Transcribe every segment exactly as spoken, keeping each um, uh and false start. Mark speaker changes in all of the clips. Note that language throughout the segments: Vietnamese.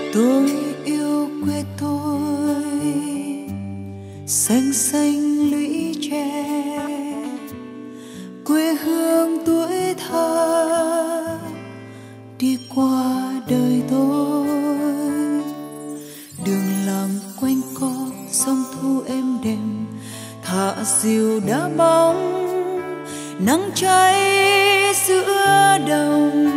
Speaker 1: Tôi yêu quê tôi, xanh xanh lũy tre, quê hương tuổi thơ đi qua đời tôi. Đường làng quanh co sông thu êm đềm, thả diều đá bóng, nắng cháy giữa đồng.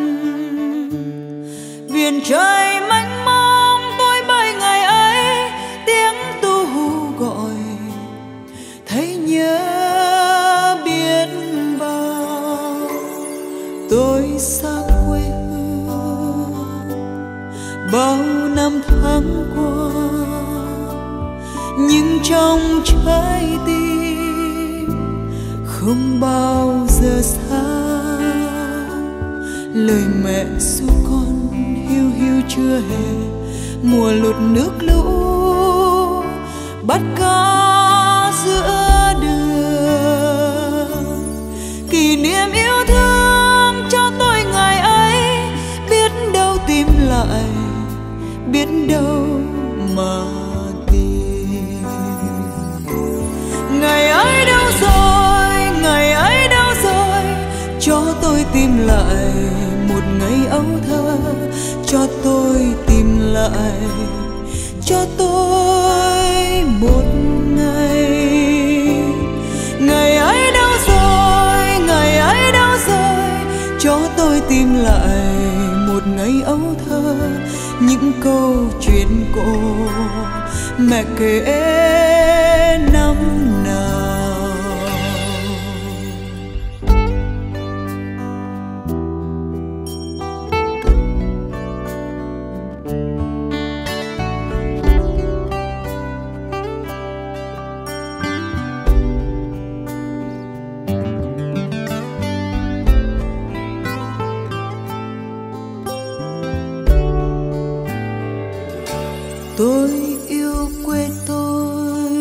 Speaker 1: Biển trời mênh mông tôi bay ngày ấy, tiếng tu hú gọi thấy nhớ biết bao. Tôi xa quê hương bao năm tháng qua, nhưng trong trái tim không bao giờ xa. Lời mẹ ru con hiu hiu chưa hè, mùa lụt nước lũ bắt cá giữa đường. Kỷ niệm yêu thương cho tôi ngày ấy, biết đâu tìm lại, biết đâu mà tìm. Ngày ấy đâu rồi, ngày ấy đâu rồi, cho tôi tìm lại một ngày ấu thơ, cho tôi tìm lại, cho tôi một ngày. Ngày ấy đâu rồi, ngày ấy đâu rồi, cho tôi tìm lại một ngày ấu thơ, những câu chuyện cổ mẹ kể năm nào. Tôi yêu quê tôi,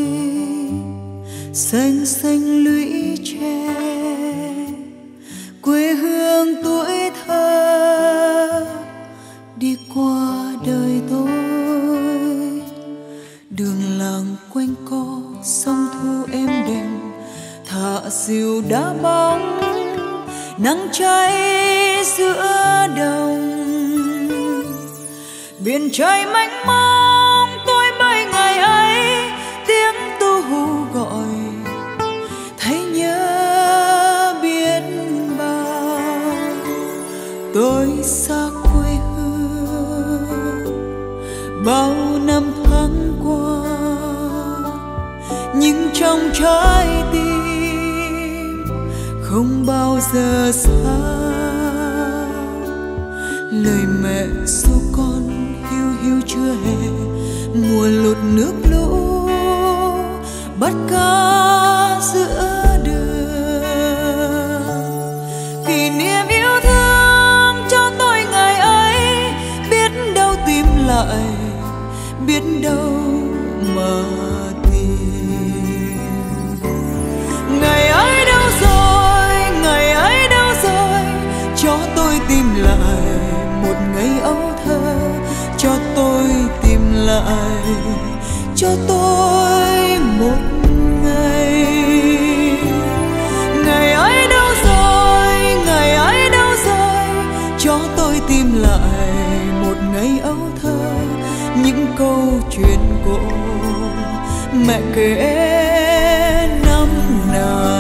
Speaker 1: xanh xanh lũy tre, quê hương tuổi thơ đi qua đời tôi. Đường làng quanh co sông thu êm đềm, thả diều đá bóng, nắng cháy giữa đồng. Biển trời mênh mông tôi bay ngày ấy, tiếng tu hú gọi thấy nhớ biết bao. Tôi xa quê hương bao năm tháng qua, nhưng trong trái tim không bao giờ xa. Lời mẹ ru con hiu hiu chưa hè, mùa lụt nước lũ bắt cá giữa đường. Kỷ niệm yêu thương cho tôi ngày ấy, biết đâu tìm lại, biết đâu mà tìm. Ngày ấy đâu rồi, ngày ấy đâu rồi, cho tôi tìm lại một ngày ấu thơ, cho tôi tìm lại, cho tôi một ngày. Ngày ấy đâu rồi, ngày ấy đâu rồi, cho tôi tìm lại một ngày ấu thơ, những câu chuyện cổ mẹ kể năm nào.